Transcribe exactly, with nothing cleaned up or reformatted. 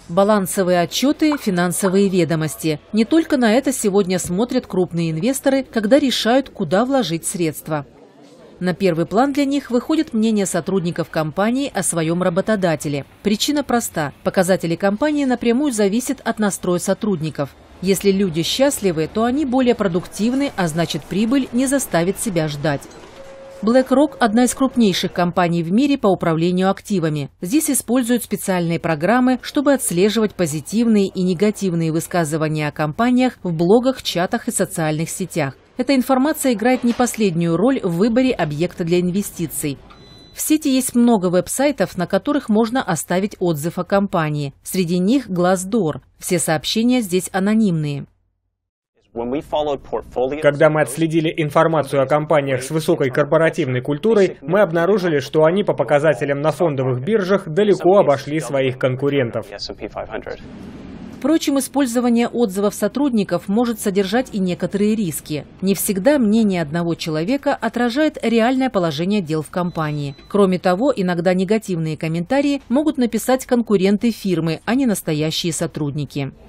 Балансовые отчеты, финансовые ведомости. Не только на это сегодня смотрят крупные инвесторы, когда решают, куда вложить средства. На первый план для них выходит мнение сотрудников компании о своем работодателе. Причина проста. Показатели компании напрямую зависят от настроя сотрудников. Если люди счастливы, то они более продуктивны, а значит, прибыль не заставит себя ждать. BlackRock – одна из крупнейших компаний в мире по управлению активами. Здесь используют специальные программы, чтобы отслеживать позитивные и негативные высказывания о компаниях в блогах, чатах и социальных сетях. Эта информация играет не последнюю роль в выборе объекта для инвестиций. В сети есть много веб-сайтов, на которых можно оставить отзыв о компании. Среди них Glassdoor. Все сообщения здесь анонимные. Когда мы отследили информацию о компаниях с высокой корпоративной культурой, мы обнаружили, что они по показателям на фондовых биржах далеко обошли своих конкурентов. Впрочем, использование отзывов сотрудников может содержать и некоторые риски. Не всегда мнение одного человека отражает реальное положение дел в компании. Кроме того, иногда негативные комментарии могут написать конкуренты фирмы, а не настоящие сотрудники.